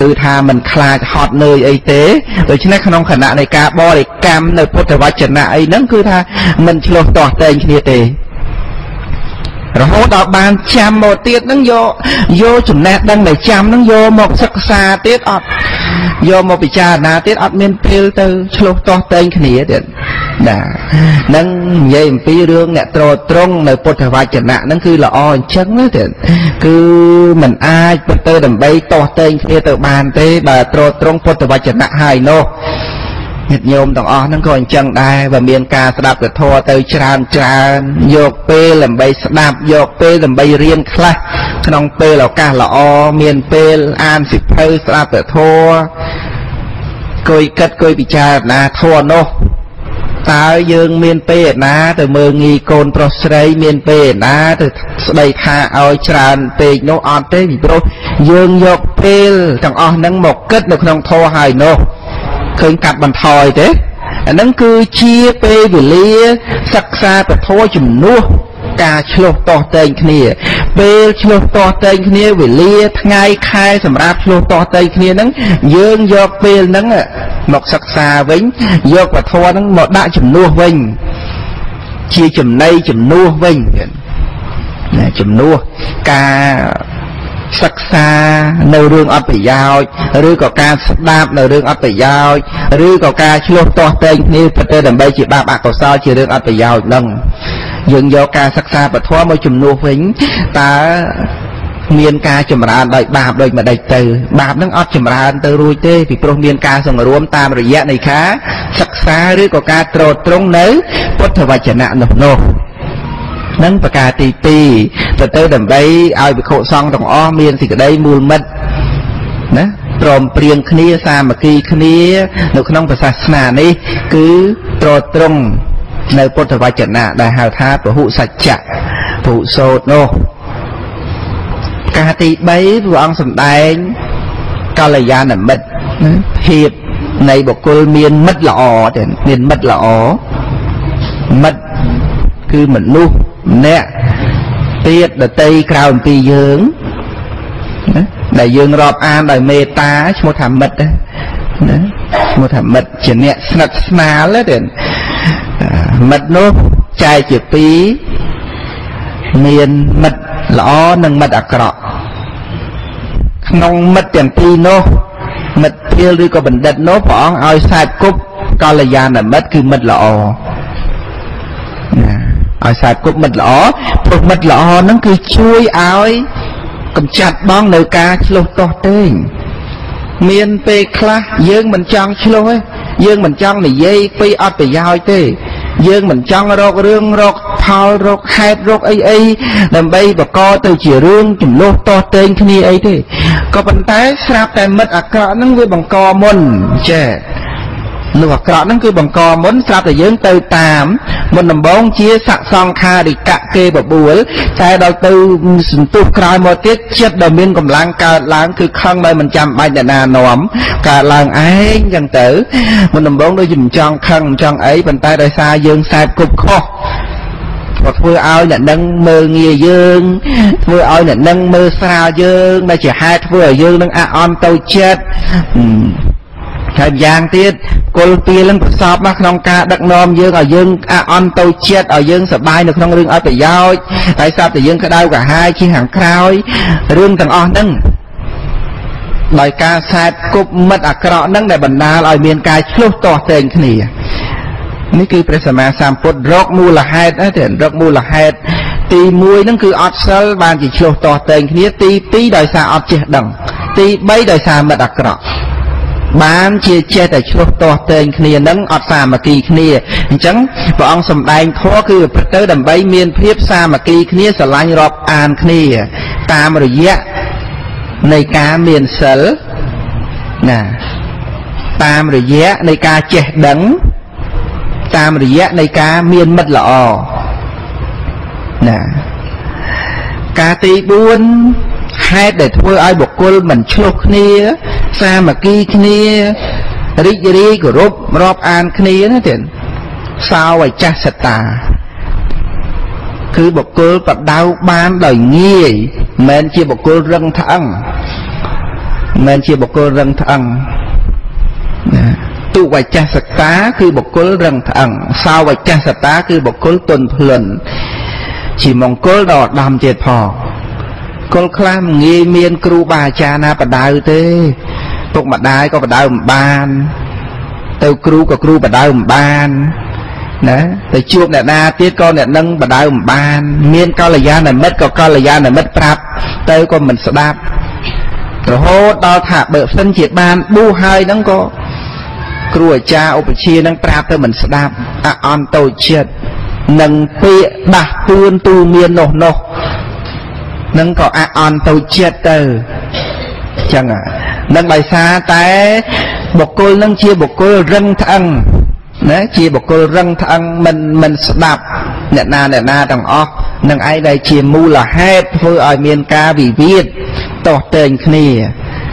từ tha mình khai hot nơi ấy tế rồi chứ này không khả năng này cả bo để cam nơi Phật vạch trần ấy nâng cứ tha mình chưa tỏ tên kia tế rồi hốt đọc bàn chăm một tiết nâng vô chùm nét đăng để chăm nâng vô một sắc xa tiết ọt vô một bị cha na tiết ọt miên phê từ chưa tỏ tên kia tế nâng dây phí rương nè trò trông nơi Phật vạch trần nâng cứ là o chân đó tế cứ mình ai Phật tư đầm bay tỏ tên kia từ bàn tế bà trò trông Phật vạch trần hai nô nhật nhôm tổng ó nó còn chân đai và miền ca đạp được thua tới tràn dọc pê làm bay đạp dọc pê làm bay riêng khác không pê là ca là o miền pê an xịt phơi đạp được thua coi cất coi bị cha là thua nô ta dương miền pê na từ mơ nghi côn prosray miền pê na từ đây tha ao tràn pê nô on tế bị pro dương dọc pê tổng ó nâng một kết được không thua hai nô khơi cặp bàn thòi thế nâng cứ chia pê vì lia sắc xa và thua chùm nua ca chlo to tên kia pê chlo to tên kia vì lia ngay khai sầm rạp chlo to tên kia nâng dương dọc pê nâng một sắc xa vĩnh dọc và thua nâng một đại chùm nua vinh chia chùm này chùm nua vinh chùm nua ca sắc xa nơi rương ấp bị giao rư có ca đạp nơi rương ấp bị giao rư có ca chlo to tên như Phật tử đầm bay chỉ ba bạc có sao chỉ rương ấp bị giao nâng dừng do ca sắc xa và thoa môi chùm nô vĩnh ta miền ca chùm ra đợi bạp đợi mà đợi từ bạp nâng ấp chùm ra từ ruồi tê vì pro miền ca xong rồi ruộng tam rồi dạ này khá sắc xa rư có ca trò trông nấy Phật tử vạch trần nô nâng bạc ca tì tì Phật tử đầm bay ai bị khổ xong tổng o miền thì cái đây mùi mật nè trộm priêng khnia xa mà kỳ khnia nếu không phải xa này cứ trò trông nơi Phật tử vạch trần đại hào tháp của hụ sạch chạ hụ sốt nô ca tì bấy vừa ông sầm đánh cao là gia nằm mật hiệp này bộ cô miền mất lọ miền mất lọ mất cứ mình nu nè tiết là tây cao pi dương đại dương rọp an đại mê ta một thảm mật đấy một thảm mật chỉ nè snap smá lấy đến mật nốt chai chỉ pi miền mật lõ nâng mật cọ không mật tiền pi nô mật tiêu đi có bình đất nốt bỏ ai sai cúp coi là già là mật cứ mật lọ ai sai cúp mật lõ nó cứ chui áo cầm chặt bong nơi ca chlo to tên miền pe kla dương mình chong chlo ấy dương mình chong này dây phi ọt bị giao tê dương mình chong rọc rương rọc phao rọc hẹp rọc ấy làm bay và co từ chỉ rương chùm lô to tên kia ấy thế có bàn tay sạp tại mật cọ nó với bằng co môn chè lụa cọ nó cứ bằng co muốn sạp tại dương từ tám một nằm bóng chia sạc xong kha để cạ kê vào buổi sai đầu tư tu cài một tiết chết đầu miên cầm lang cả lang cứ khăng đây mình chăm bay nhà nóm cả lang ấy chẳng tử một nằm bóng đôi dùm tròn khăng tròn ấy bàn tay đời xa dương sai cục kho hoặc vừa ao nhận nâng mơ nghề dương vừa ao nhận nâng mơ sao dương đây chỉ hai vừa dương nâng on tàu chết thời gian tiết cô tia lên sọp mà không ca đặc nom dương ở dương on tàu chết ở dương sợ bay được không rương ở tại giao tại sao tại dương cái đau cả hai chi hàng khao rương thằng on nâng lời ca sai cục mất cọ nâng để bẩn đa lời miền ca chốt to tên cái nàyนี่คือพระสัมมาสัมพุทธรกมูลเหตุนะเถอะรกมูลเหตุตีมวยนั่นคืออัดเซลบางจีโชต่อเต็งนี้ตีปีโดยสาอัดเจดังตีใบโดยสามัดอักระบางจีเจแต่โชต่อเต็งนี้นั่งอัดสามากีนี้จังพระองค์สำแดงทั่วคือพระเตอร์ดำใบเมียนเพียบสามากีนี้สลายรอบอ่านนี้ตามระยะในการเมียนเซลนะตามระยะในการเจดังตามระยะในการเมียนมัดละอนะการตีบุญให้แต่ทั่วไอ้บุคคลมันชกเนียสามัคคีเนียริจรีกรบรอบอ่านเนียนะเด่นสาวไอ้จัสตาคือบุคคลปัดดาวบ้านโดยงี้แม้ที่บุคคลรังทั้ง nên chia bậc cô răng thằng tụ vạch cha sạch tá cứ bậc cô răng thằng sao vạch cha sạch tá cứ bậc cô tuần lần chỉ mong cô đỏ đầm chết phò con khlam nghi miên kêu bà cha na bà đào thế tục mặt đai có bà đào bàn từ kêu có kêu bà đào bàn nè từ chuột nè na tiết con nè nâng bà đào bàn miên cao là da này mất cao là da này mất prap tới con mình sẽ đáp rồi hô đo thả bờ sân triệt ban bu hai nâng có kêu cha ô chia nâng prap tới mình sẽ đáp on tôi chết nâng pịa bạc tuôn tu miên nổ nổ nâng có on tôi chết từ chẳng nâng bài xa tại bọc cô nâng chia bọc cô răng thăng đấy chia bọc cô răng thăng mình đạp nè na đồng o nâng ai đây chia mu là hết thôi ở miền ca vì viết tỏ tên khnia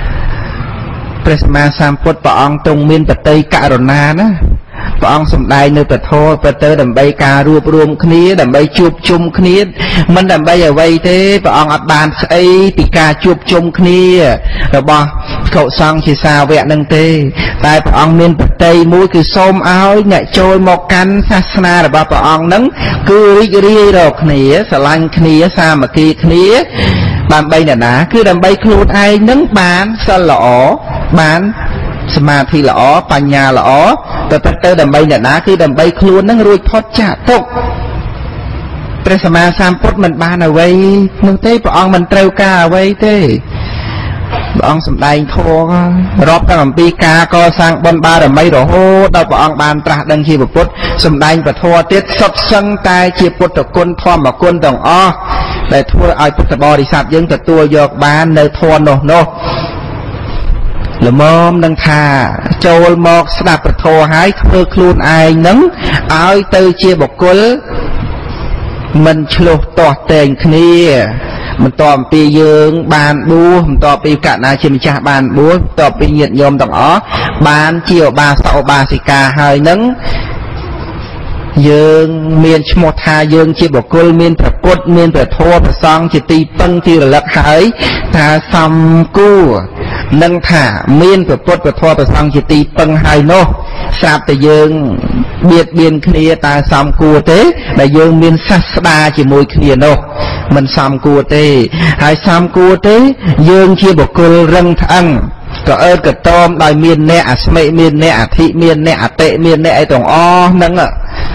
Presma Samput bà ông tung miền bật tây cả rồi na đó bà ông sầm đai nơi bật thô bật tơ đầm bay ca rùm khnia đầm bay chụp chung khnia mình đầm bay ở vây thế bà ông ấp bàn ấy thì ca chụp chung khnia rồi bà cậu xong chỉ sao vẹn nâng tê tại bà ông miền bật tây mũi cứ xôm áo nhảy trôi một cánh sasana rồi bà ông nắng cứ ri rồi khnia sờ lanh khnia sa mà kia khnia bàn bay nè ná cứ đầm bay khuôn ai nắng bán sa lỏ bán mà thì lỏ bà nhà lỏ rồi tới đầm bay nè ná cứ đầm bay khuôn nắng ruồi thoát chả tục Presma Samput mình ban ở vây nương tế bà ông mình treo ca ở vây thế bà ông sầm đai thô rót các làm pi ca co sang bên ba đầm bay rồi hô đâu bà ông ban tra đăng chi bà Phật sầm đai và thô tiết sập sân tai chia Phật được quân thom mà quân đồng o để thua ai Phật bò đi sạp dân thật tua dọc ban nơi thô nô là mồm nâng thà châu mọc đạp bật thô hái khơi khuôn ai nắng ai tư chia bọc quân mình chluột tỏ tên khnia mình tỏ pi dương bàn búa mình tỏ pi cả na chim cha bàn búa tỏ pi nhiệt nhôm đồng ó bàn chiều ba sau ba xì ca hơi nắng dương miền một thà dương chia bọc quân miền thật cốt miền thật thô thật xong chỉ ti phân ti là lật hái thà xăm cu nâng thả miên của Phật và thoa và xong chỉ ti phân hai nô sạp tại dương biệt biên kia ta xăm cua tế đại dương miên sát đa chỉ mùi kia nô mình xăm cua tế hai xăm cua tế dương chia bọc cô răng thăng có ơn cả tôm đòi miên nẹ mẹ miên nẹ thị miên nẹ tệ miên nẹ tổng o nâng ạ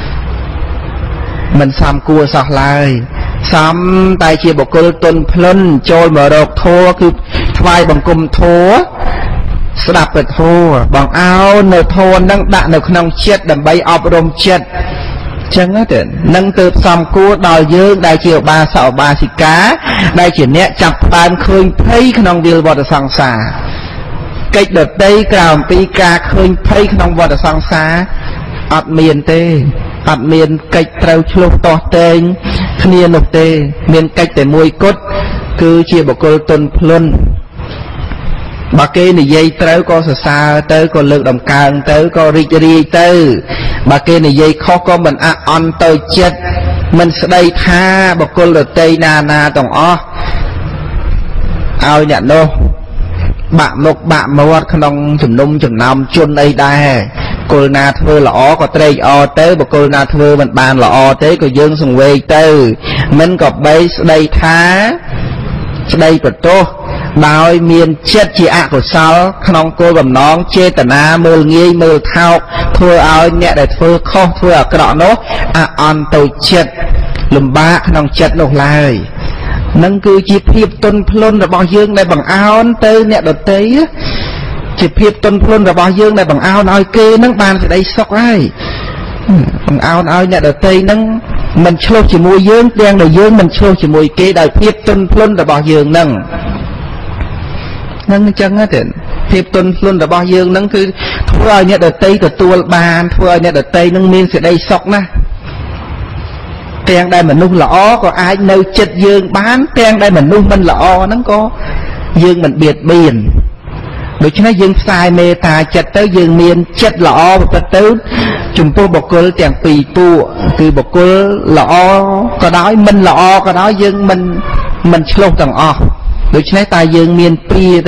mình xăm cua sọt lại xăm tay chia bọc cô tuần phân trôi mở độc thô cứ vai bằng cung thô đạp bật thô bằng áo nở thô nâng đạn nở nông chết đầm bay ọp rôm chết chẳng á tiền nâng từ xăm cua đòi dương đại chiều ba sạo ba xì cá đại chỉ nẹ chặt bàn khơi thấy nông điều vào sang xa cách đợt đây cào pi ca khơi thấy nông vào sang xa ọt miền tê ọt miền cách treo chluộc to tên khnia nộp tê miền cách để môi cốt cứ chia bọc cô tuần phân bà kê này dây tới có xa tới có lực đồng càng tới có ri tới bà kê này dây khó có mình on tới chết mình sẽ đây tha bọc cô là tây na tổng o ao nhận đâu bạn một bạn một không chùm nung chùm năm chôn đây đây cô na thưa lõ có tây o tới bọc cô na thưa mình bàn lõ tới có dương sùng quê tới mình có bấy đây tha đây của tôi đòi miền chết chỉ ạ của sao không cô bằng nón chê tà na mơ nghi mơ thao thưa áo nhẹ để thưa khó thưa ở cái đó nó on tôi chết lùm ba không chết nộp lại nâng cứ chỉ phiếp tuân phân là bao dương này bằng áo tới nhẹ đợt tế chỉ phiếp tuân phân là bao dương này bằng áo nói kê nâng bàn thì đây sọc ai bằng áo nói nhẹ đợt tế nâng mình chô chỉ mùi dương đen đầu dương mình chô chỉ mùi kê đại phiếp tuân phân là bao dương nâng nâng chân á thiện phiếp tuân phân là bao dương nâng cứ thua nhẹ đợt tế của tua bàn thua nhẹ đợt tế nâng miên sẽ đây sọc na tiền đây mình nung lõ có ai nơi chết dương bán tiền đây mình nung mình lõ nó có dương mình biệt biển đối chứ nó dương sai mê ta chặt tới dương miên chết lõ và tới chúng tôi bọc cô tiền tùy tu từ bọc cô lõ có đói mình lõ có đói dương mình slô tầng o đối chứ ta dương miên pi đấy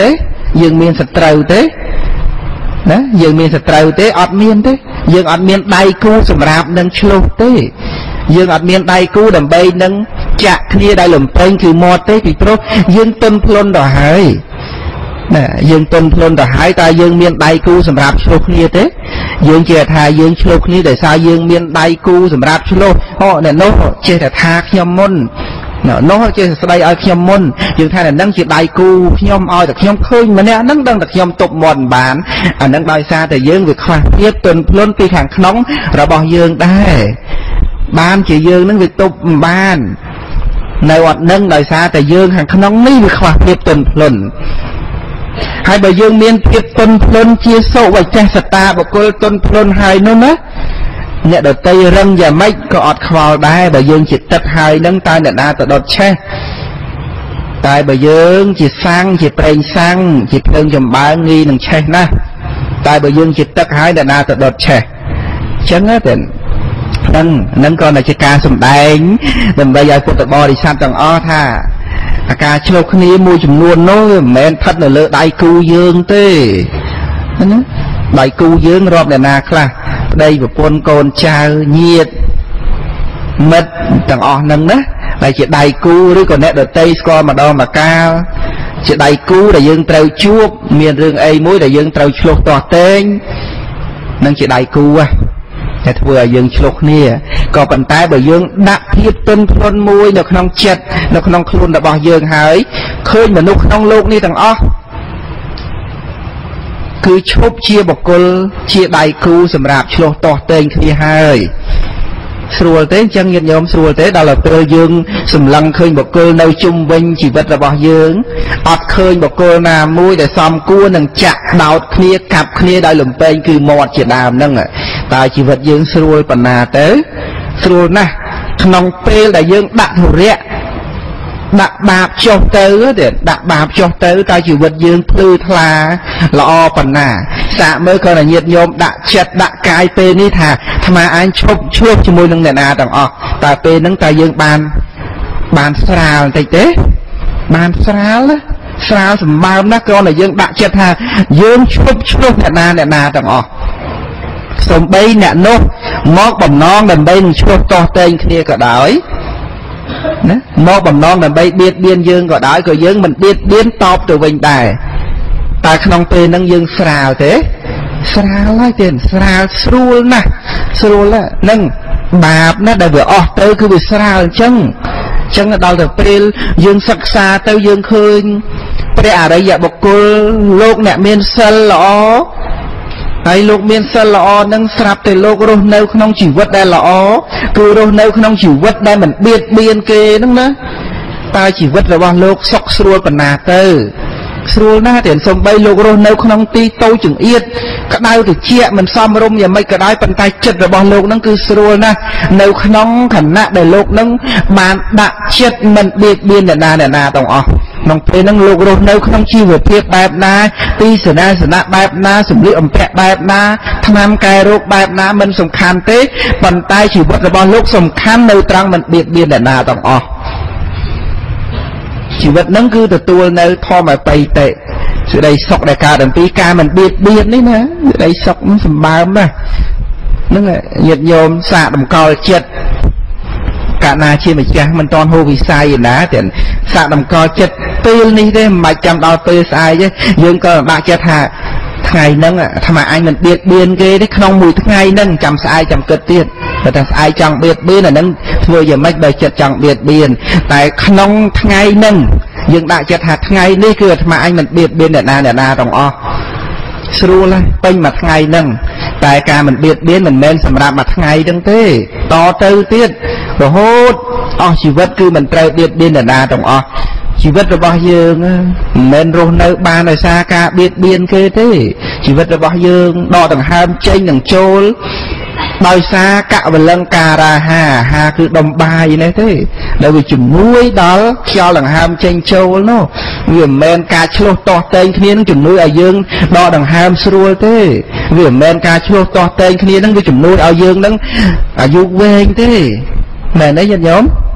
dương miên sạch trâu thế đó dương miên sạch trâu thế ọt miên thế dương ọt miên đai cu sầm rạp nâng chlup thế dương ọt miên đai cu đầm bay nâng chạ kia đai lùm tên cứ mò thế thì pro dương tuân plon đỏ hơi nè dương tuân plon đỏ hai ta dương miên đai cu sầm rạp chlup kia thế dương chia thà dương chlup kia để sao dương miên đai cu sầm rạp chlup họ nè nó chia thà nhom môn nó chia đây ở nhom môn dương thà là nâng chia đai cu nhom oi được nhom khơi mà nè nâng đằng được nhom tục mòn bán nâng đai xa thì dương việc khoa tiếp tuân plon pi hàng nóng rồi bỏ dương đây ban chỉ dương nâng việc tục ban này hoạt nâng đai xa thì dương hàng nóng ní việc khoa tiếp tuân plon hai bà dương miên tiếp tuân plon chia sâu và cha sạch ta bà cô tuân plon hai nó á nè đợt tây răng và mấy có ọt khvào đai bà dương chỉ tất hai nâng tay nè đa đợt che tay bà dương chỉ sang chỉ preng sang chỉ thương chầm ba nghi nâng che na tay bà dương chỉ tất hai nè đa đợt che chấn á tiền nâng con này chỉ ca sầm đánh đừng bây giờ cô tự bò đi sang tầng o tha ca chô khní mua chùm luôn nó mẹn thật là lỡ đại cưu dương tê đại cưu dương rộp này nà khla đây một con con cha nhiệt mất tầng o nâng đó đây chỉ đại cưu đấy còn nét đợt tây score mà đo mà cao chỉ đại cưu là dương trâu chuốc miền rừng ấy muối là dương trâu chuốc tỏa tên nâng chỉ đại cưu àแต่ถ้าว่าយើងឆ្លុះគ្នាក៏ប៉ុន្តែបើយើងដាក់ភាពទន់ភ្លន់មួយនៅក្នុងចិត្តនៅក្នុងខ្លួនរបស់យើងហើយឃើញមនុស្សក្នុងលោកនេះទាំងអស់គឺឈប់ជាបុគ្គលជាដៃគូសម្រាប់ឆ្លុះតោះតែងគ្នាហើយស្រួលទេអញ្ចឹងញាតិញោមស្រួលទេដល់ពេលយើងសម្លឹងឃើញបុគ្គលនៅជុំវិញជីវិតរបស់យើងអត់ឃើញបុគ្គលណាមួយដែលសមគួរនឹងចាក់ដោតគ្នាកាប់គ្នាដោយលំពេងគឺមាត់ជាដើមហ្នឹងតើជីវិតយើងស្រួលប៉ុណ្ណាទៅស្រួលណាស់ក្នុងពេលដែលយើងដាក់ធុរៈដាក់បាបចុះទៅដាក់បាបចុះទៅតើជីវិតយើងភ្លឺថ្លាល្អប៉ុណ្ណាសាកមើលក៏ញាតិញោមដាក់ចិត្តដាក់កាយពេលនេះថាអាត្មាអញឈប់ឆ្លោះជាមួយនឹងអ្នកណាទាំងអស់តើពេលហ្នឹងតើយើងបានស្រាលបន្តិចទេបានស្រាលណាស្រាលសម្បើមណាស់គ្រាន់តែយើងដាក់ចិត្តថាយើងឈប់ឆ្លោះអ្នកណាទាំងអស់សំបីអ្នកនោះមកបំណងដើម្បីនឹងឆ្លោះតោះតែងគ្នាក៏ដោយណាមកបំណងដើម្បីបៀតបៀនយើងក៏ដោយក៏យើងមិនបៀតបៀនតបទៅវិញដែរតែក្នុងពេលហ្នឹងយើងស្រាលទេស្រាលហើយទេស្រាលស្រួលណាស់ស្រួលហ្នឹងបាបណាស់ដែលវាអស់ទៅគឺវាស្រាលអញ្ចឹងដល់ទៅពេលយើងសិក្សាទៅយើងឃើញព្រះអរិយបុគ្គលលោកអ្នកមានសិលល្អហើយលោកមានសិលល្អនឹងស្រាប់តែលោករស់នៅក្នុងជីវិតដែលល្អគឺរស់នៅក្នុងជីវិតដែលមិនបៀតបៀនគេហ្នឹងណាតើជីវិតរបស់លោកសុខស្រួលប៉ុណ្ណាទៅស្រួលណាស់តែសំបីលោករស់នៅក្នុងទីតូចចង្អៀតក្តៅត្រជាក់មិនសមរម្យយ៉ាងម៉េចក៏ដោយប៉ុន្តែចិត្តរបស់លោកហ្នឹងគឺស្រួលណាស់នៅក្នុងខណៈដែលលោកហ្នឹងបានដាក់ចិត្តមិនបៀតបៀនអ្នកណាទាំងអស់ក្នុងពេលហ្នឹងលោករស់នៅក្នុងជីវភាពបែបណាទីសេនាសនៈបែបណាសម្លៀកបំពាក់បែបណាថ្នាំកែរោគបែបណាមិនសំខាន់ទេប៉ុន្តែជីវិតរបស់លោកសំខាន់នៅត្រង់មិនបៀតបៀនអ្នកណាទាំងអស់ជីវិតហ្នឹងគឺទទួលនៅធម្មបៃតេសេចក្តីសុខដែលកើតអំពីការមិនបៀតបៀននេះណាសេចក្តីសុខសម្បើមណាស់ហ្នឹងញាតិញោមសាកតម្កល់ចិត្តកាលណាជាម្ចាស់មិនតន់ហូរវិស័យណាតែសាកតម្កល់ចិត្តពេលនេះទេមិនបាច់ចាំដល់ពេលស្អែកទេយើងក៏ដាក់ចិត្តថាថ្ងៃហ្នឹងអាត្មាអញមិនបៀតបៀនគេទេក្នុងមួយថ្ងៃហ្នឹងចាំស្អែកចាំគិតទៀតតែស្អែកចង់បៀតបៀនអាហ្នឹងធ្វើយ៉ាងម៉េចបើចិត្តចង់បៀតបៀនតែក្នុងថ្ងៃហ្នឹងយើងដាក់ចិត្តថាថ្ងៃនេះគឺអាត្មាអញមិនបៀតបៀនអ្នកណាទាំងអស់ស្រួលណាស់ពេញមួយថ្ងៃហ្នឹងតែការមិនបៀតបៀនមិនមែនសម្រាប់មួយថ្ងៃហ្នឹងទេតទៅទៀតរហូតអស់ជីវិតគឺមិនត្រូវបៀតបៀនអ្នកណាទាំងអស់ជីវិតរបស់យើងមិនមែនរស់នៅបានដោយសារការបៀតបៀនគេទេជីវិតរបស់យើងដកដង្ហើមចេញនិងចូលដោយសារកវលង្ការាហាគឺដុំបាយនេះទេដែលវាជំនួយដល់ខ្យល់ដង្ហើមចេញចូលនោះវាមិនមែនការឆ្លោះតោះតែងគ្នានឹងជំនួយឲ្យយើងដកដង្ហើមស្រួលទេវាមិនមែនការឆ្លោះតោះតែងគ្នានឹងវាជំនួយឲ្យយើងនឹងអាយុវែងទេមែនទេញាតិញោម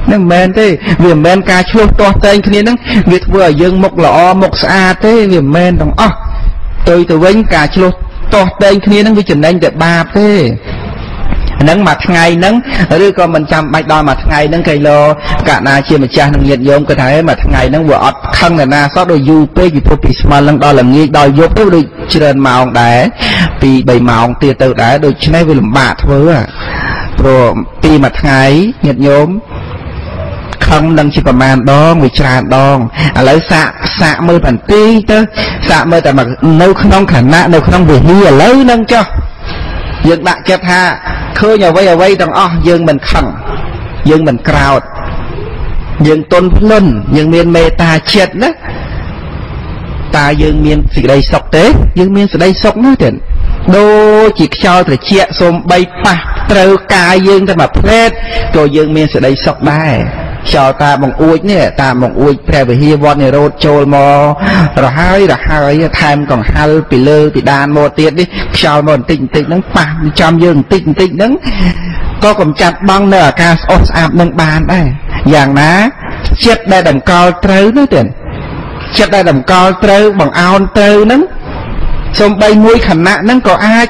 នឹងមិនមែនទេវាមិនមែនការឆ្លោះទាស់តែងគ្នាហ្នឹងវាធ្វើឲ្យយើងមុខល្អមុខស្អាតទេវាមិនមែនទាំងអស់ទៅវិញការឆ្លោះទាស់តែងគ្នាហ្នឹងវាចំណេញតែបាបទេហ្នឹងមួយថ្ងៃហ្នឹងឬក៏មិនចាំបាច់ដល់មួយថ្ងៃហ្នឹងកៃឡូកណាជាម្ចាស់នឹងញាតិញោមគាត់ថាមួយថ្ងៃហ្នឹងវាអត់ខឹងណាសោះដូចយូរពេកពីព្រោះពីស្មាល់ហ្នឹងដល់ល្ងាចដល់យប់ទៅដូចច្រើនម៉ោងដែរ2-3ម៉ោងទៀតទៅដែរដូច្នេះវាលំបាកធ្វើព្រោះពីមួយថ្ងៃញាតិញោមខំនឹងជាប្រមាណដងវាច្រើនដងឥឡូវសាកមើលបន្តិចទៅសាកមើលតែនៅក្នុងខណៈនៅក្នុងវិហារឥឡូវហ្នឹងចុះយើងដាក់ចិត្តថាឃើញអ្វីទាំងអស់យើងមិនខឹងយើងមិនក្រោធយើងទន់ភ្លន់យើងមានមេត្តាចិត្តណាតើយើងមានសេចក្តីសុខទេយើងមានសេចក្តីសុខណាស់ទេដូចជាខ្យល់ត្រជាក់សូម្បីប៉ះត្រូវកាយយើងតែមួយផ្លែតក៏យើងមានសេចក្តីសុខដែរខ្យល់តាបង្អួចនេះតាបង្អួចព្រះវិហារវត្តនិរោធចូលមករហើយថែមកង្ហល់ពីលើពីដានមកទៀតនេះខ្យល់មកបន្តិចហ្នឹងប៉ះចំយើងបន្តិចហ្នឹងក៏កំចាត់បងនៅអាកាសស្អុះស្អាតនឹងបានដែរយ៉ាងណាចិត្តដែលតម្កល់ត្រូវនោះទេចិត្តដែលតម្កល់ត្រូវបង្អោនត្រូវហ្នឹងសូម្បីមួយខណៈហ្នឹងក៏អាច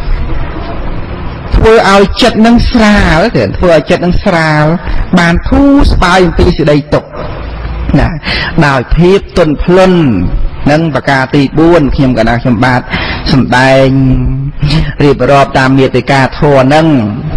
ធ្វើឲ្យចិត្តនឹងស្រាលទេធ្វើឲ្យចិត្តនឹងស្រាលបានធូរស្បើយអំពីសេចក្តីទុក្ខណាដោយភាពទន់ភ្លន់នឹងប្រការទី4ខ្ញុំកណាខ្ញុំបាទសម្ដែងរៀបរាប់តាមមេតិកាធម៌នឹង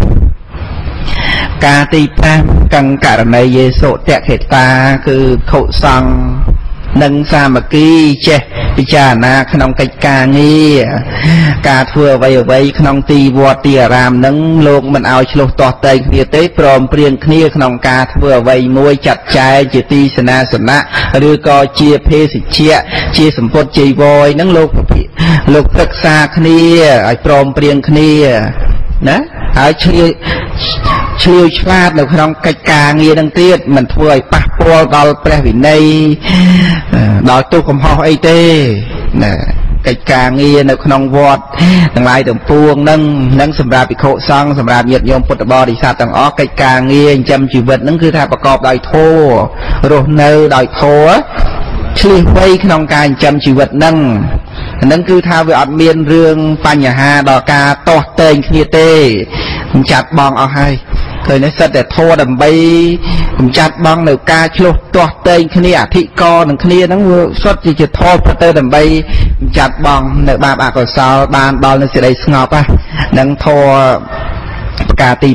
ការទី5កង្ករណីយេសុតខេតាគឺខុសង្ឃនិងសាមគ្គីចេះពិចារណាក្នុងកិច្ចការងារការធ្វើអ្វីក្នុងទីវត្តទីអារាមនឹងលោកមិនឲ្យឆ្លោះទាស់តែងគ្នាទេព្រមព្រៀងគ្នាក្នុងការធ្វើអ្វីមួយចាត់ចែងជាទីសេនាសនៈឬក៏ជាភេសជ្ជៈជាសម្ពុតជីវរនឹងលោកប្រឹក្សាគ្នាឲ្យព្រមព្រៀងគ្នាណាហើយឆ្លៀវឆ្លាតនៅក្នុងកិច្ចការងារនឹងទៀតមិនធ្វើឲ្យប៉ះពាល់ដល់ព្រះវិន័យដល់ទោសកំហុសអីទេណាកិច្ចការងារនៅក្នុងវត្តទាំងឡាយទាំងពួងនឹងសម្រាប់ភិក្ខុសង្ឃសម្រាប់ញាតិញោមពុទ្ធបរិស័ទទាំងអស់កិច្ចការងារចិញ្ចឹមជីវិតនឹងគឺថាប្រកបដោយធម៌រស់នៅដោយធម៌ឆ្លៀសវៃក្នុងការចិញ្ចឹមជីវិតនឹងគឺថាវាអត់មានរឿងបញ្ហាដល់ការទាស់តែងគ្នាទេកំចាត់បងអស់ហើយឃើញទេសិតតែធម៌ដើម្បីកំចាត់បងនៅការឆ្លោះទាស់តែងគ្នាអធិករនឹងគ្នាហ្នឹងវាសុទ្ធជាធម៌ប្រទៅដើម្បីកំចាត់បងនៅបាបអកុសលបានដល់នៅសេចក្តីស្ងប់ហ្នឹងធម៌ប្រការទី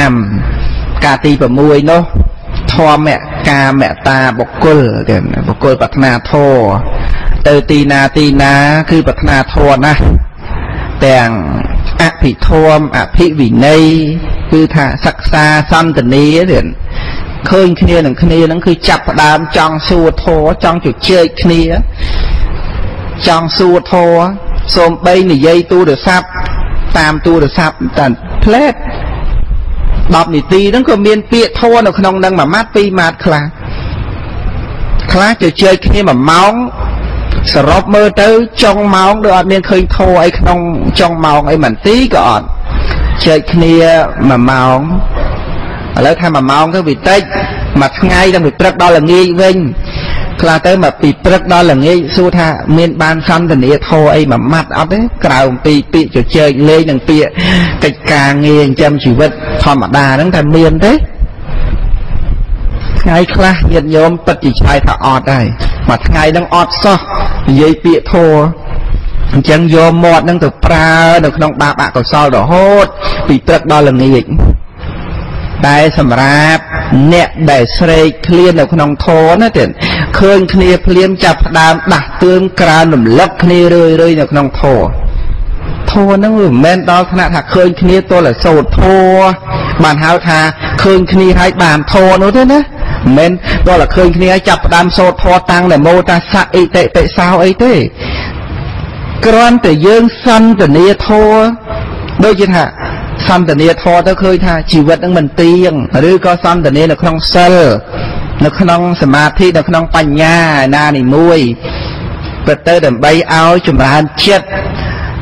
5ការទី6នោះធម្មកាមតាបុគ្គលបុគ្គលប្រាថ្នាធម៌ទៅទីណាគឺប្រាថ្នាធម៌ណាស់ទាំងអភិធម្មអភិវិន័យគឺថាសិក្សាសន្តានាទៀតឃើញគ្នានឹងគ្នានឹងគឺចាប់ផ្ដើមចង់សួរធម៌ចង់ជជែកគ្នាចង់សួរធម៌សូម្បីនិយាយទូរស័ព្ទតាមទូរស័ព្ទតែផ្លែត10នាទីហ្នឹងក៏មានពាក្យធម៌នៅក្នុងនឹង1ម៉ាត់2ម៉ាត់ខ្លះជជែកគ្នា1ម៉ោងសរុបមើលទៅចុងម៉ោងដូចអត់មានឃើញធម៌អីក្នុងចុងម៉ោងអីមិនទីក៏អត់ជែកគ្នា1ម៉ោងឥឡូវថា1ម៉ោងទៅវាតិចមួយថ្ងៃដល់ពីព្រឹកដល់ល្ងាចវិញខ្លះទៅមកពីព្រឹកដល់ល្ងាចសួរថាមានបានសន្តានាធម៌អីមួយម៉ាត់អត់ទេក្រៅអំពីពាក្យជជែកលេងនិងពាក្យកិច្ចការងារចិញ្ចឹមជីវិតធម្មតាហ្នឹងតែមានទេថ្ងៃខ្លះញាតិញោមពិតជាឆ្លើយថាអត់ហើយមួយថ្ងៃហ្នឹងអត់សោះនិយាយពាក្យធម៌អញ្ចឹងយកមាត់ហ្នឹងទៅប្រើនៅក្នុងបាបអកុសលរហូតពីព្រឹកដល់ល្ងាចតែសម្រាប់អ្នកដែលស្រេកឃ្លាននៅក្នុងធម៌ណាទៀតឃើញគ្នាភ្លាមចាប់ផ្ដើមដាស់តឿនក្រើនរំលឹកគ្នារឿយនៅក្នុងធម៌ហ្នឹងវាមិនមែនដល់ថ្នាក់ថាឃើញគ្នាទល់តែសូត្រធម៌បានហៅថាឃើញគ្នាហើយបានធម៌នោះទេណាមិនមែនដល់តែឃើញគ្នាហើយចាប់ផ្ដើមសូត្រធម៌តាំងតែមោតាសៈអិតិពិសោអីទេគ្រាន់តែយើងសន្តានាធម៌ដូចជាថាសន្តានាធម៌ទៅឃើញថាជីវិតនឹងមិនទៀងឬក៏សន្តានានៅក្នុងសិលនៅក្នុងសមាធិនៅក្នុងបញ្ញាណានីមួយប្រទៅដើម្បីឲ្យចម្រើនចិត្ត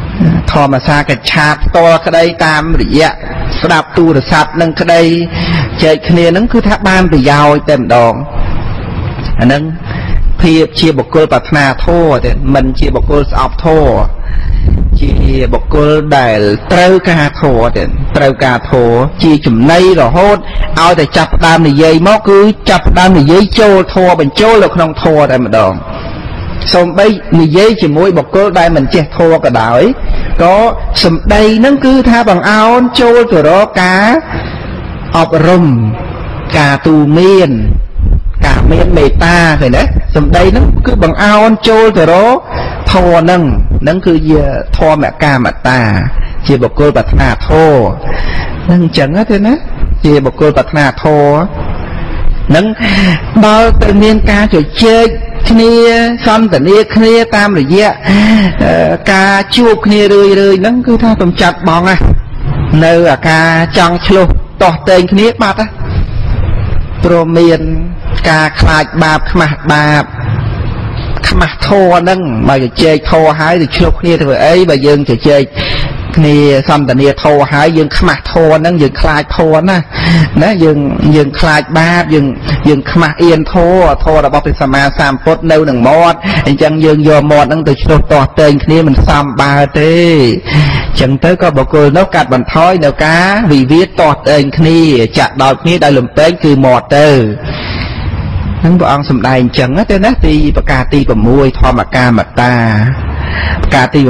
ធម្មសាកច្ឆាផ្ទាល់ក្តីតាមរយៈស្ដាប់ទូរស័ព្ទនឹងក្តីចែកគ្នាហ្នឹងគឺថាបានប្រយោជន៍តែម្ដងអាហ្នឹងភាពជាបុគ្គលប្រាថ្នាធម៌តែមិនជាបុគ្គលស្អប់ធម៌ជាបុគ្គលដែលត្រូវការធម៌តែត្រូវការធម៌ជាចំណៃរហូតឲ្យតែចាប់ផ្ដើមនិយាយមកគឺចាប់ផ្ដើមនិយាយចូលធម៌បញ្ចូលនៅក្នុងធម៌តែម្ដងសូម្បីនិយាយជាមួយបុគ្គលដែលមិនចេះធម៌ក៏ដោយក៏សម្ដីហ្នឹងគឺថាបង្អោនចូលទៅរកការអប់រំការទូមានការមានមេត្តាឃើញទេសម្ដីហ្នឹងគឺបង្អោនចូលទៅរកធម៌ហ្នឹងគឺជាធម្មកាមតាជាបុគ្គលប្រាថ្នាធម៌ហ្នឹងអញ្ចឹងទេណាជាបុគ្គលប្រាថ្នាធម៌ហ្នឹងបើទៅមានការជជែកគ្នាសន្ទនាគ្នាតាមរយៈការជួបគ្នារឿយហ្នឹងគឺថាកំចាត់បងណានៅអាការចង់ឆ្លោះតោះតែងគ្នាបាត់ណាព្រមមានការខ្លាចបាបខ្មាស់បាបខ្មាស់ធម៌ហ្នឹងបើជជែកធម៌ហើយទៅឆ្លោះគ្នាធ្វើអីបើយើងជជែកគ្នាសន្ទនាធម៌ហើយយើងខ្មាស់ធម៌ហ្នឹងយើងខ្លាចធម៌ណាយើងខ្លាចបាបយើងខ្មាស់អៀនធម៌របស់ព្រះសម្មាសម្ពុទ្ធនៅនឹងមាត់អញ្ចឹងយើងយកមាត់ហ្នឹងទៅឆ្លោះតោះតែងគ្នាមិនសមបើទេអញ្ចឹងទៅក៏បុគ្គលនោះកាត់បន្ថយនៅការវិវាទតោះតែងគ្នាចាក់ដោតគ្នាដោយលំពេងគឺមាត់ទៅហ្នឹងព្រះអង្គសម្ដែងអញ្ចឹងទេណាទីប្រការទី6ធម្មកាមតាប្រការទី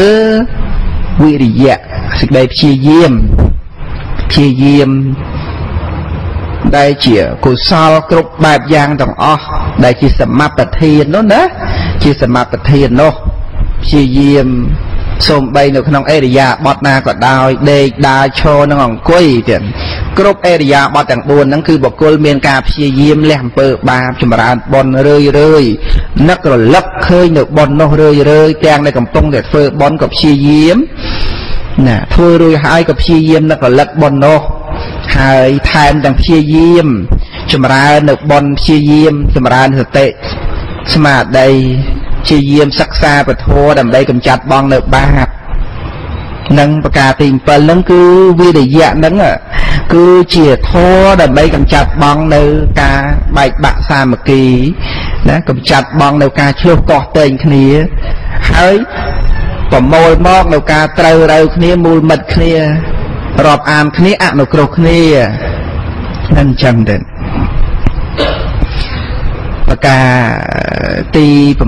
7វិរិយៈសេចក្តីព្យាយាមដែលជាកុសលគ្រប់បែបយ៉ាងទាំងអស់ដែលជាសមាបធាននោះណាជាសមាបធាននោះព្យាយាមសូម្បីនៅក្នុងអេរិយាបថណាក៏ដោយដេកដើរឈរនិងអង្គុយទៀតគ្រប់អេរិយាបថទាំង4ហ្នឹងគឺបុគ្គលមានការព្យាយាមលះអំពើបាបចម្រើនបុណ្យរឿយនឹករលឹកឃើញនៅបុណ្យនោះរឿយទាំងនៅកំពុងតែធ្វើបុណ្យក៏ព្យាយាមណាធ្វើរួចហើយក៏ព្យាយាមនឹករលឹកបុណ្យនោះហើយថែមទាំងព្យាយាមចម្រើននៅបុណ្យព្យាយាមចម្រើនសតិស្មារតីព្យាយាមសិក្សាពធដើម្បីកម្ចាត់បងនៅបាបនិងប្រការទី7ហ្នឹងគឺវិរិយៈហ្នឹងគឺជាធម៌ដើម្បីកម្ចាត់បងនៅការបែកបាក់សាមគ្គីណាកម្ចាត់បងនៅការឆ្លោះកោះតែងគ្នាហើយប្រមូលមកនៅការត្រូវរើគ្នាមូលមិត្តគ្នារាប់អានគ្នាអនុគ្រោះគ្នាហ្នឹងអញ្ចឹងទៅប្រការទី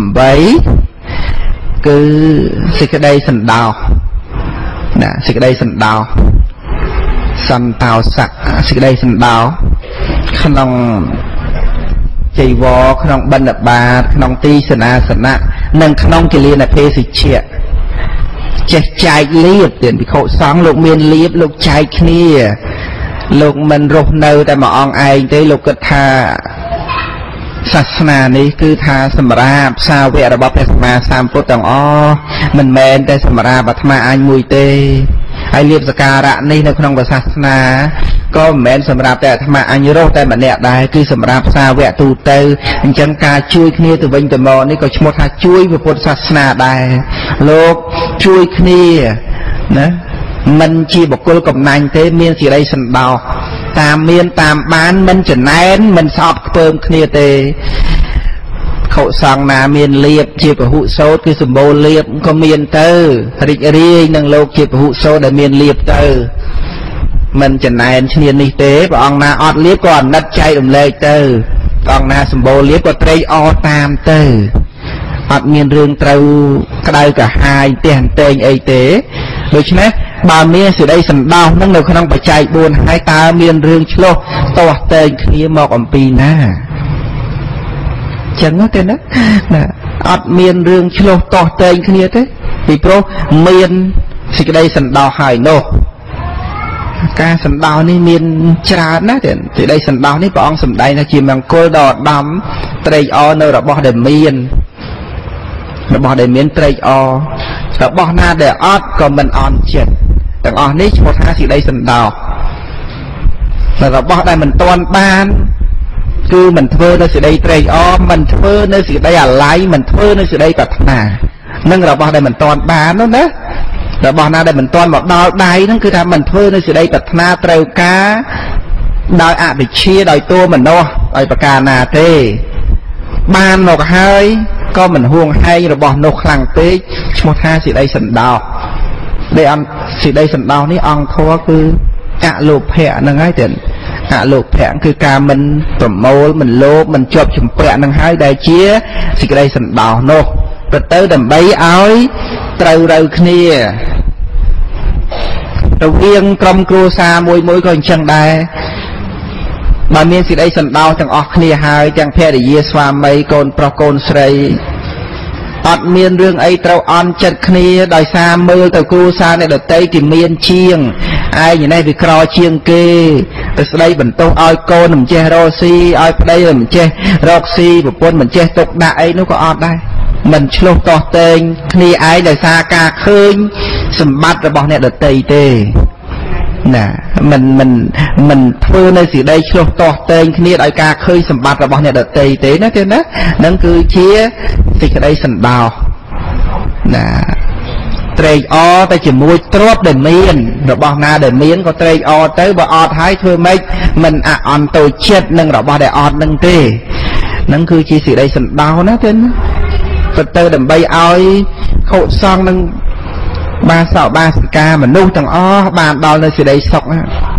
8គឺសេចក្តីសន្តោសណាសេចក្តីសន្តោសសន្តោសៈសេចក្តីសន្តោសក្នុងចីវរក្នុងបិណ្ឌបាតក្នុងទីសេនាសនៈនិងក្នុងគិលានភេសជ្ជៈចេះចែកលៀបទៀតភិក្ខុសង្ឃលោកមានលៀបលោកចែកគ្នាលោកមិនរស់នៅតែមួយអង្គឯងទេលោកគិតថាសាសនានេះគឺថាសម្រាប់សាវករបស់ព្រះសម្មាសម្ពុទ្ធទាំងអស់មិនមែនតែសម្រាប់អាត្មាអញមួយទេហើយលៀបសក្ការៈនេះនៅក្នុងសាសនាក៏មិនមែនសម្រាប់តែអាត្មាអញរស់តែម្នាក់ដែរគឺសម្រាប់សាវកទូទៅអញ្ចឹងការជួយគ្នាទៅវិញទៅមកនេះក៏ឈ្មោះថាជួយពុទ្ធសាសនាដែរលោកជួយគ្នាណាមិនជាបុគ្គលកំណាញ់ទេមានសេរីសន្តោសតាមមានតាមបានមិនចំណែនមិនស្អប់ខ្ពើមគ្នាទេខុសង្ឃណាមានលៀបជាពហុសោតគឺសម្បូរលៀបក៏មានទៅរីករាយនឹងលោកជាពហុសោតដែលមានលៀបទៅមិនចំណែនឈ្នានេះទេព្រះអង្គណាអត់លៀបក៏អាណិតចែករំលែកទៅព្រះអង្គណាសម្បូរលៀបក៏ត្រេកអរតាមទៅអត់មានរឿងត្រូវក្តៅកាហាយផ្ទះអន្ទែងអីទេដូច្នេះបើមានសេចក្តីសន្តោសនឹងនៅក្នុងបច្ច័យ4ហើយតើមានរឿងឆ្លោះទាស់តែងគ្នាមកអំពីណាចឹងទេណាអត់មានរឿងឆ្លោះទាស់តែងគ្នាទេពីព្រោះមានសេចក្តីសន្តោសហើយនោះការសន្តោសនេះមានច្រើនណាស់ទេសេចក្តីសន្តោសនេះព្រះអង្គសម្ដែងថាជាមង្គលដ៏ឧត្តមត្រេកអរនៅរបស់ដែលមានត្រេកអររបស់ណាដែលអត់ក៏មិនអន់ចិត្តទាំងអស់នេះឈ្មោះថាសេចក្តីសន្តោសរបស់ដែលមិនទាន់បានគឺមិនធ្វើនៅសេចក្តីត្រេកអរមិនធ្វើនៅសេចក្តីអាល័យមិនធ្វើនៅសេចក្តីប្រាថ្នានឹងរបស់ដែលមិនទាន់បាននោះណារបស់ណាដែលមិនទាន់មកដល់ដៃហ្នឹងគឺថាមិនធ្វើនៅសេចក្តីប្រាថ្នាត្រូវការដោយអវិជ្ជាដោយតួមនុស្សដោយប្រការណាទេបានមកហើយក៏មិនហួងហែងរបស់នោះខ្លាំងពេកឈ្មោះថាសេចក្តីសន្តោសដែលសេចក្តីសន្តោសនេះអង្គធម៌គឺអលោភៈហ្នឹងហើយទេអលោភៈគឺការមិនប្រមូលមិនលោភមិនជាប់ជំពាក់ហ្នឹងហើយដែលជាសេចក្តីសន្តោសនោះទៅដើម្បីឲ្យត្រូវរូវគ្នារវាងក្រុមគ្រួសារមួយក៏អញ្ចឹងដែរបើមានសេចក្តីសន្តោសទាំងអស់គ្នាហើយទាំងភរិយាស្វាមីកូនប្រុសកូនស្រីអត់មានរឿងអីត្រូវអន់ចិត្តគ្នាដោយសារមើលទៅគ្រួសារអ្នកដទៃគេមានជាងឯងនេះវាក្រជាងគេទៅស្ដីបន្ទោសឲ្យកូនមិនចេះរកស៊ីឲ្យប្តីមិនចេះរកស៊ីប្រពន្ធមិនចេះទុកដាក់អីនោះក៏អត់ដែរមិនឆ្លោះតោះតេងគ្នាឯងដោយសារការឃើញសម្បត្តិរបស់អ្នកដទៃទេណាមិនធ្វើនៅសេចក្តីឆ្លោះតោះតេងគ្នាដោយការឃើញសម្បត្តិរបស់អ្នកដទៃទេណាទេណានឹងគឺជាសេចក្តីសន្តោសណាត្រេកអរទៅជាមួយទ្រព្យដែលមានរបស់ណាដែលមានក៏ត្រេកអរទៅបើអត់ហើយធ្វើម៉េចមិនអន្តោចិត្តនឹងរបស់ដែលអត់នឹងទេនឹងគឺជាសេចក្តីសន្តោសណាទេណាទៅដើម្បីឲ្យខុសសង្ឃនឹងបាសកបាសិកាមនុស្សទាំងអស់បានដល់នៅសេចក្តីសុខ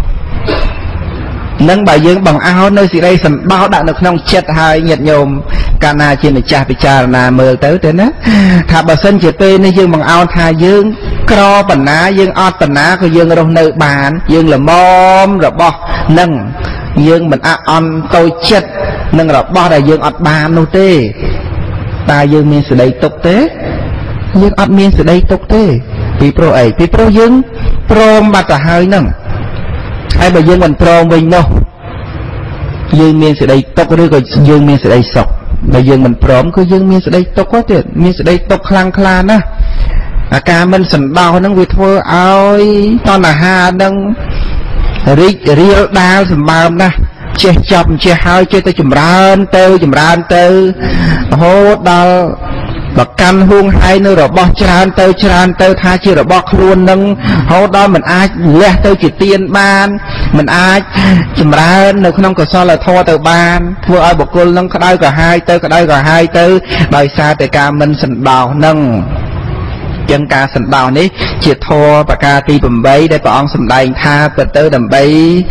នឹងបើយើងបង្អោននៅសេចក្តីសន្តោសដាក់នៅក្នុងចិត្តហើយញាតិញោមកាលណាជាម្ចាស់ពិចារណាមើលទៅទេណាថាបើសិនជាពេលនេះយើងបង្អោនថាយើងក្របណ្ណាយើងអត់បណ្ណាក៏យើងរស់នៅបានយើងល្មមរបស់នឹងយើងមិនអន្តោចិត្តនឹងរបស់ដែលយើងអត់បាននោះទេតើយើងមានសេចក្តីទុក្ខទេយើងអត់មានសេចក្តីទុក្ខទេពីព្រោះអីពីព្រោះយើងព្រមបាត់ទៅហើយហ្នឹងហើយបើយើងមិនព្រមវិញនោះយើងមានសេចក្តីទុក្ខឬក៏យើងមានសេចក្តីសុខបើយើងមិនព្រមគឺយើងមានសេចក្តីទុក្ខទៀតមានសេចក្តីទុក្ខខ្លាំងក្លាណាស់អាការមិនសន្តោសហ្នឹងវាធ្វើឲ្យតណ្ហាហ្នឹងរីករាលដាលសម្បើមណាស់ចេះចាប់ចេះហើយចេះទៅចម្រើនទៅរហូតដល់បើកាន់ហួងហែងនៅរបស់ច្រើនទៅថាជារបស់ខ្លួននឹងរហូតដល់មិនអាចលះទៅជាទានបានមិនអាចចម្រើននៅក្នុងកុសលធម៌ទៅបានធ្វើឲ្យបុគ្គលនឹងក្តៅក្រហាយទៅដោយសារតែការមិនសន្តោសនឹងចឹងការសន្តោសនេះជាធម៌ប្រការទី8ដែលព្រះអង្គសម្ដែងថាទៅដើម្បី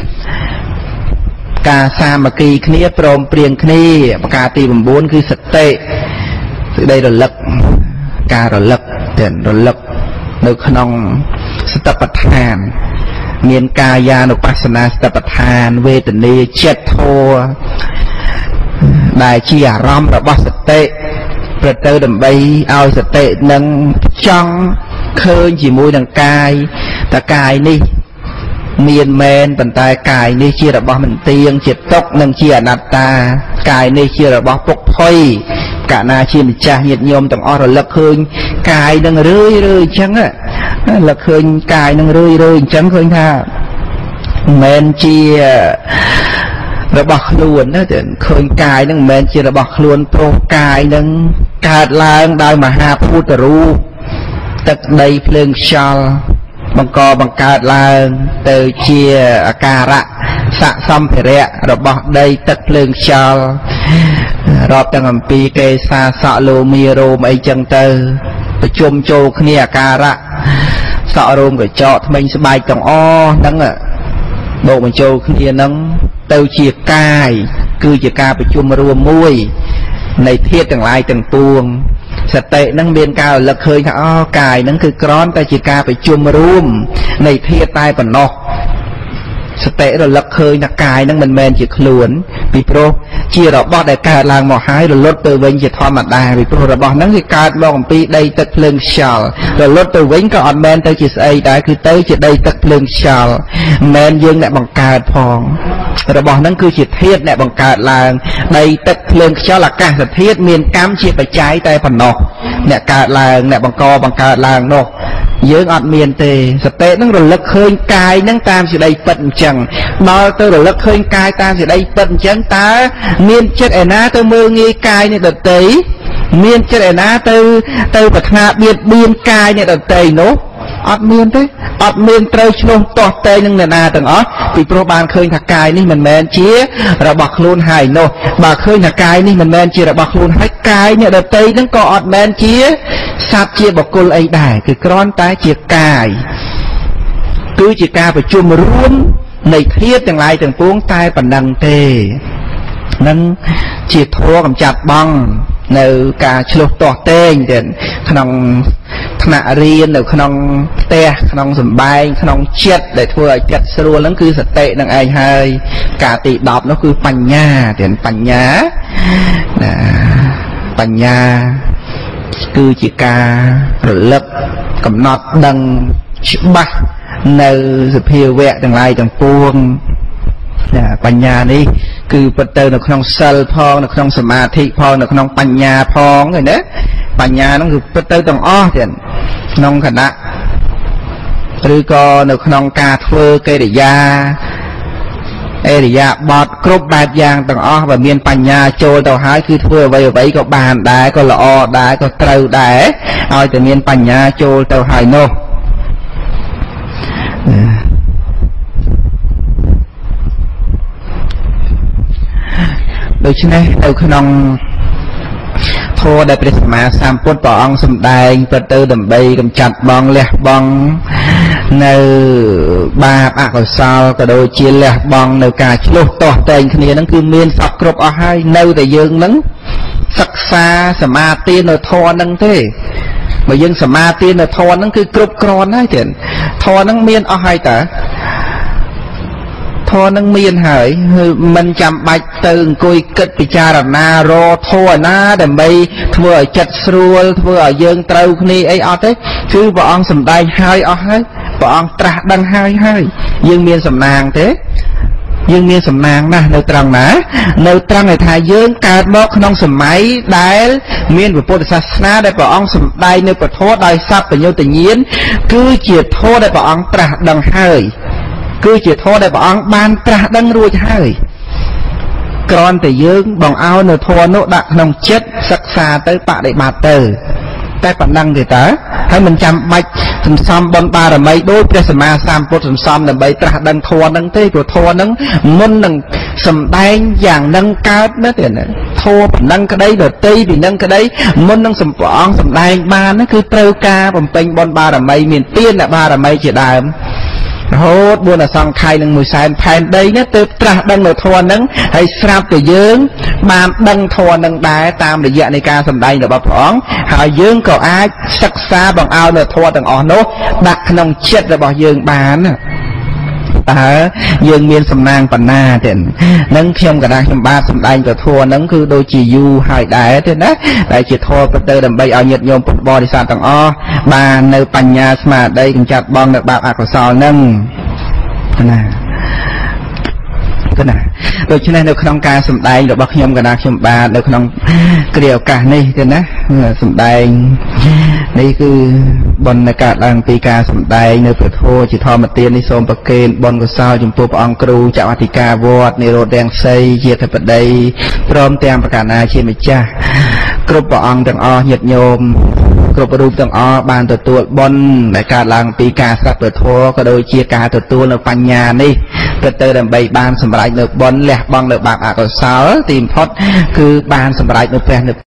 ការសាមគ្គីគ្នាព្រមព្រៀងគ្នាប្រការទី9គឺសតិសេចក្តីរលឹកការរលឹកតែរលឹកនៅក្នុងសតិប្បដ្ឋានមានកាយានុបស្សនាសតិប្បដ្ឋានវេទនាចិត្តធម៌ដែលជាអារម្មណ៍របស់សតិប្រទៅដើម្បីឲ្យសតិនឹងចង់ឃើញជាមួយនឹងកាយតើកាយនេះមានមែនប៉ុន្តែកាយនេះជារបស់មិនទៀងជាទុក្ខនិងជាអនត្តាកាយនេះជារបស់ពុកភ័យកាលណាជាម្ចាស់ញាតិញោមទាំងអស់រលឹកឃើញកាយនឹងរឿយអញ្ចឹងរលឹកឃើញកាយនឹងរឿយអញ្ចឹងឃើញថាមិនមែនជារបស់ខ្លួនណាតែឃើញកាយនឹងមិនមែនជារបស់ខ្លួនព្រោះកាយនឹងកើតឡើងដោយមហាភូតរូបទឹកដីភ្លើងខ្យល់បង្កើតឡើងទៅជាអាការៈស័កសម្ភារៈរបស់ដីទឹកភ្លើងខ្យល់រាប់ទាំងអំពីកេសាសក់លោមារោមអីចឹងទៅប្រជុំចូលគ្នាអាការៈសក់រោមកញ្ចក់ធ្មេញស្បែកទាំងអស់ហ្នឹងបូកបញ្ចូលគ្នាហ្នឹងទៅជាកាយគឺជាការប្រជុំរួមមួយនៃធាតុទាំងឡាយទាំងពួងសតិនឹងមានការរលឹកឃើញថាកាយនឹងគឺគ្រាន់តែជាការប្រជុំរួមនៃធាតុតែប៉ុណ្ណោះសតិរលឹកឃើញថាកាយនឹងមិនមែនជាខ្លួនពីព្រោះជារបស់ដែលកើតឡើងមកហើយរលត់ទៅវិញជាធម្មតាពីព្រោះរបស់ហ្នឹងវាកើតមកអំពីដីទឹកភ្លើងខ្យល់រលត់ទៅវិញក៏អត់មែនទៅជាស្អីដែរគឺទៅជាដីទឹកភ្លើងខ្យល់មិនមែនយើងអ្នកបង្កើតផងរបស់ហ្នឹងគឺជាធាតុអ្នកបង្កើតឡើងដីទឹកភ្លើងខ្យល់អាកាសធាតុមានកម្មជាបច្ច័យតែប៉ុណ្ណោះអ្នកកើតឡើងអ្នកបង្កើតឡើងនោះយើងអត់មានទេសតិនឹងរលឹកឃើញកាយនឹងតាមសេចក្តីពិតអញ្ចឹងដល់ទៅរលឹកឃើញកាយតាមសេចក្តីពិតអញ្ចឹងតើមានចិត្តឯណាទៅមើលងាយកាយនេះដទៃមានចិត្តឯណាទៅប្រាថ្នាបៀតបៀនកាយនេះដទៃនោះអត់មានទេអត់មានត្រូវឆ្លោះទាស់តែងនឹងអ្នកណាទាំងអស់ពីព្រោះបានឃើញថាកាយនេះមិនមែនជារបស់ខ្លួនហើយនោះបើឃើញថាកាយនេះមិនមែនជារបស់ខ្លួនហើយកាយអ្នកដទៃហ្នឹងក៏អត់មែនជាសត្វជាបុគ្គលអីដែរគឺគ្រាន់តែជាកាយគឺជាការប្រជុំរួមនៃធាតុទាំងឡាយទាំងពួងតែប៉ុណ្ណឹងទេនឹងជាធម៌កម្ចាត់បងនៅការឆ្លោះទាស់តែងទៅក្នុងថ្នាក់រៀននៅក្នុងផ្ទះក្នុងសម្បែងក្នុងចិត្តដែលធ្វើឲ្យចិត្តស្រួលហ្នឹងគឺសតិនឹងឯងហើយការទី10នោះគឺបញ្ញាទៅបញ្ញាណាបញ្ញាគឺជាការរលឹកកំណត់ដឹងច្បាស់នៅសភាវៈទាំងឡាយទាំងពួងបញ្ញានេះគឺពិតទៅនៅក្នុងសិលផងនៅក្នុងសមាធិផងនៅក្នុងបញ្ញាផងឃើញទេបញ្ញាហ្នឹងគឺពិតទៅទាំងអស់ទៀតក្នុងគណៈឬក៏នៅក្នុងការធ្វើកិរិយាអរិយាបទគ្រប់បែបយ៉ាងទាំងអស់បើមានបញ្ញាចូលទៅហើយគឺធ្វើអ្វីក៏បានដែរក៏ល្អដែរក៏ត្រូវដែរឲ្យតែមានបញ្ញាចូលទៅហើយនោះដូច្នេះនៅក្នុងធម៌ដែលព្រះសម្មាសម្ពុទ្ធព្រះអង្គសម្ដែងពិតទៅដើម្បីកម្ចាត់បងលះបង់នៅបាបអកុសលក៏ដូចជាលះបង់នៅការឆ្លោះទាស់តែងគ្នាហ្នឹងគឺមានសពគ្រប់អស់ហើយនៅតែយើងហ្នឹងសិក្សាសមាធិនៅធម៌ហ្នឹងទេបើយើងសមាធិនៅធម៌ហ្នឹងគឺគ្រប់គ្រាន់ហើយទៀតធម៌ហ្នឹងមានអស់ហើយតើធម៌នឹងមានហើយមិនចាំបាច់ទៅអង្គុយគិតពិចារណារធម៌ណាដើម្បីធ្វើឲ្យចិត្តស្រួលធ្វើឲ្យយើងត្រូវគ្នាអីអត់ទេគឺព្រះអង្គសម្ដែងហើយអស់ហើយព្រះអង្គត្រាស់ដឹងហើយយើងមានសំណាងទេយើងមានសំណាងណាស់នៅត្រង់ណានៅត្រង់ដែលថាយើងកើតមកក្នុងសម័យដែលមានពុទ្ធសាសនាដែលព្រះអង្គសម្ដែងនៅពធដោយសព្វញ្ញុតញ្ញាណគឺជាធម៌ដែលព្រះអង្គត្រាស់ដឹងហើយគឺជាធម៌ដែលព្រះអង្គបានត្រាស់ដឹងរួចហើយគ្រាន់តែយើងបងឲ្យនៅធម៌នោះដាក់ក្នុងចិត្តសិក្សាទៅបដិបត្តិទៅតែប៉ុណ្ណឹងទេតើហើយមិនចាំបាច់សន្សំបុណ្យបារមីដោយព្រះសម្មាសម្ពុទ្ធសន្សំដើម្បីត្រាស់ដឹងធម៌ហ្នឹងទេព្រោះធម៌ហ្នឹងមុននឹងសម្ដែងយ៉ាងនឹងកើតណាទេណាធម៌ប៉ុណ្ណឹងក្តីដតីពីនឹងក្តីមុននឹងព្រះអង្គសម្ដែងបានគឺត្រូវការបំពេញបុណ្យបារមីមានទានបារមីជាដើមរហូត4អសង្ខ័យនឹង100,000ផែនដីនេះទើបត្រាស់ដឹងនៅធម៌ហ្នឹងហើយស្រាប់តែយើងបានដឹងធម៌ហ្នឹងដែរតាមរយៈនៃការសម្ដែងរបស់ព្រះអង្គហើយយើងក៏អាចសិក្សាបង្អោននៅធម៌ទាំងអស់នោះដាក់ក្នុងចិត្តរបស់យើងបានតើយើងមានសំណាងបណ្ណាទេនឹងខ្ញុំកណ្ដាលខ្ញុំបាទសម្ដែងទៅធម៌ហ្នឹងគឺដូចជាយូរហើយដែរទេណាដែលជាធម៌ពិតទៅដើម្បីឲ្យញាតិញោមពុទ្ធបរិស័ទទាំងអស់បាននៅបញ្ញាស្មារតីកម្ចាត់បងនៅបាបអកុសលហ្នឹងណាដូច្នេះនៅក្នុងការសម្ដែងរបស់ខ្ញុំកណ្ដាលខ្ញុំបាទនៅក្នុងគ្រាឱកាសនេះទេណាសម្ដែងនេះគឺបុណ្យកើតឡើងពីការសម្ដែងនៅព្រះធម៌ជាធម្មទាននេះសូមប្រគេនបុណ្យកុសលចំពោះព្រះអង្គគ្រូចៅអធិការវត្តនិរោធរាំងសីជាធិបតីព្រមទាំងប្រកាសណាជាម្ចាស់គ្រប់ព្រះអង្គទាំងអស់ញាតិញោមគ្រប់រូបទាំងអស់បានទទួលបុណ្យដែលកើតឡើងពីការស្ដាប់ព្រះធម៌ក៏ដូចជាការទទួលនៅបញ្ញានេះពិតទៅដើម្បីបានសម្រេចនៅបុណ្យលះបង់នៅបាបអកុសលទីបំផុតគឺបានសម្រេចនៅព្រះនិព្វាន